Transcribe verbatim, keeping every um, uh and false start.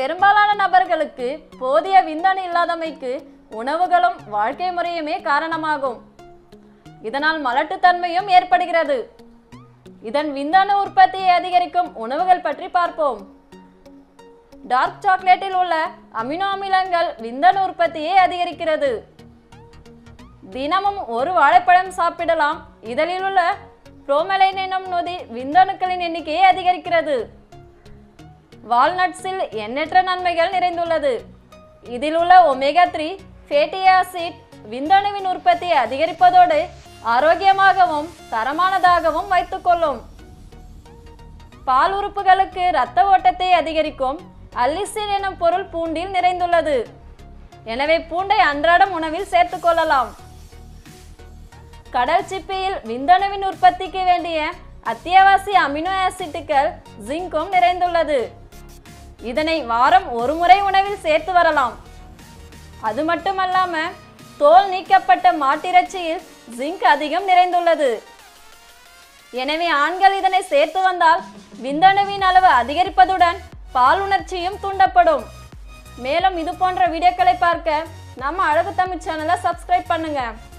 பெரும்பாலான நபர்களுக்கு போதிய விந்தணு இல்லாதமைக்கு உணவுகளும் வாழ்க்கை முறையுமே காரணமாகும். இதனால் மலட்டுத்தன்மையும் ஏற்படுகிறது. இதன் விந்தணு உற்பத்தியை அதிகரிக்கும் உணவுகள் பற்றி பார்ப்போம். டார்க் சாக்லேட்டில் உள்ள அமினோ அமிலங்கள் விந்தணு உற்பத்தியை அதிகரிக்கிறது. தினமும் ஒரு வாழைப்பழம் சாப்பிடலாம். இதழில் உள்ள புரோமெலைன் எனும் நொதி விந்தணுக்களின் எண்ணிக்கையை அதிகரிக்கிறது. வால்நட்ஸில் எண்ணற்ற நன்மைகள் நிறைந்துள்ளது. இதில் உள்ள ஒமேகா த்ரீ ஃபேட்டி ஆசிட் விந்தணுவின் உற்பத்தியை அதிகரிப்பதோடு ஆரோக்கியமாகவும் தரமானதாகவும் வைத்துக்கொள்ளும். பால் உறுப்புகளுக்கு இரத்த ஓட்டத்தை அதிகரிக்கும் அல்லிசின் எனும் பொருள் பூண்டில் நிறைந்துள்ளது. எனவே பூண்டை அன்றாடம் உணவில் சேர்த்துக் கொள்ளலாம். கடல் சிப்பியில் விந்தணுவின் உற்பத்திக்கு வேண்டிய அத்தியாவசிய அமினோ ஆசிட்டுகள் ஜிங்கும் நிறைந்துள்ளது. இதனை வாரம் ஒரு முறை உணவில் சேர்த்து வரலாம். அது மட்டுமல்லாம தோல் நீக்கப்பட்ட மாட்டிறைச்சியில் ஜிங்க் அதிகம் நிறைந்துள்ளது. எனவே ஆண்கள் இதனை சேர்த்து வந்தால் விந்தணுவின் அளவு அதிகரிப்பதுடன் பால் உணர்ச்சியும் தூண்டப்படும். மேலும் இது போன்ற வீடியோக்களை பார்க்க நம்ம அழகு தமிழ் சேனலை சப்ஸ்கிரைப் பண்ணுங்க.